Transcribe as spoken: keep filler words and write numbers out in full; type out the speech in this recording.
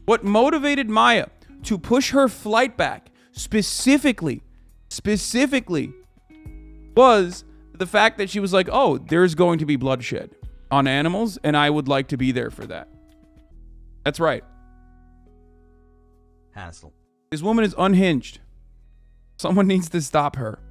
What motivated Maya to push her flight back specifically, specifically, was the fact that she was like, oh, there's going to be bloodshed on animals, and I would like to be there for that. That's right. Hassle. This woman is unhinged. Someone needs to stop her.